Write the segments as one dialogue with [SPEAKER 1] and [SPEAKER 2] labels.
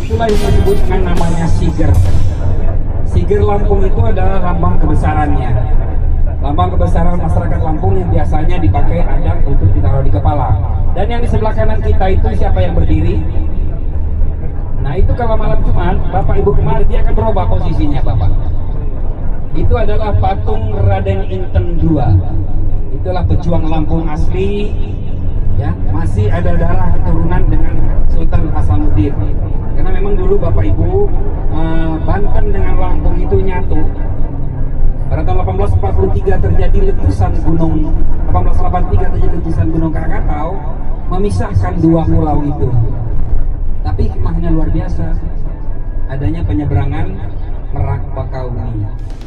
[SPEAKER 1] itulah yang disebut dengan namanya siger. Siger Lampung itu adalah lambang kebesarannya. Lambang kebesaran masyarakat Lampung yang biasanya dipakai adat untuk ditaruh di kepala. Dan yang di sebelah kanan kita itu siapa yang berdiri? Nah itu kalau malam Jumat, Bapak Ibu kemarin dia akan berubah posisinya Bapak. Itu adalah patung Raden Inten II. Itulah pejuang Lampung asli, ya masih ada darah keturunan dengan Sultan Hasanuddin. Karena memang dulu Bapak Ibu Banten dengan Lampung itu nyatu. Pada tahun 1843 terjadi letusan gunung 1883 terjadi letusan Gunung Krakatau memisahkan dua pulau itu. Tapi hikmahnya luar biasa. Adanya penyeberangan Merak Bakauni.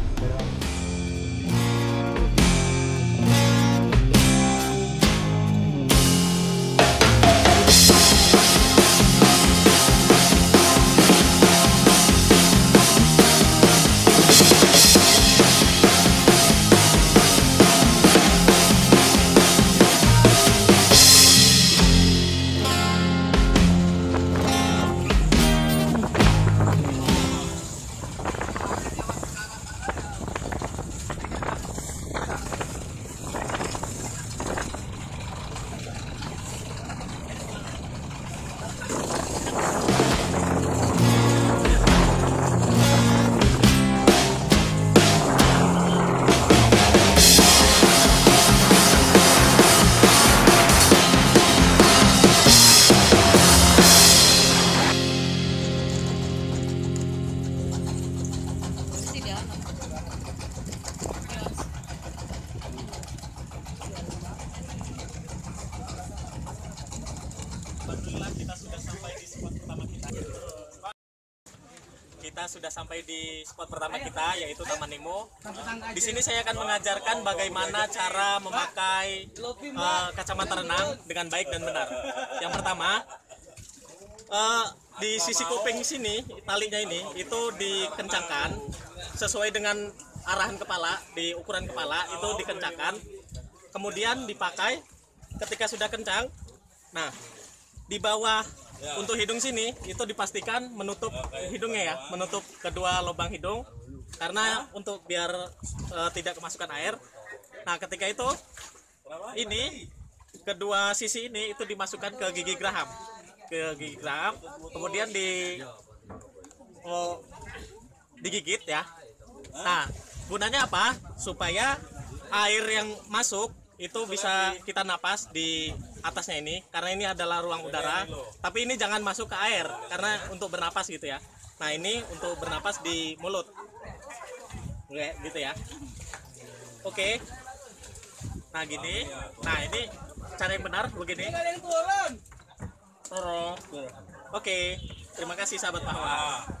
[SPEAKER 2] Kita sudah sampai di spot pertama kita, yaitu Taman Nemo. Di sini saya akan mengajarkan bagaimana cara memakai kacamata renang dengan baik dan benar. Yang pertama, di sisi kuping sini, talinya ini itu dikencangkan sesuai dengan arahan kepala, di ukuran kepala itu dikencangkan. Kemudian dipakai ketika sudah kencang. Nah, di bawah untuk hidung sini itu dipastikan menutup hidungnya ya, menutup kedua lubang hidung karena untuk biar tidak kemasukan air. Nah, ketika itu ini kedua sisi ini itu dimasukkan ke gigi geraham. Kemudian digigit ya. Nah, gunanya apa? Supaya air yang masuk itu bisa kita napas di atasnya ini, karena ini adalah ruang udara. Tapi ini jangan masuk ke air karena untuk bernapas gitu ya. Nah, ini untuk bernapas di mulut. Oke, gitu ya. Oke. Nah, gini. Nah, ini cara yang benar begini. Turun. Oke. Terima kasih sahabat Pahwa.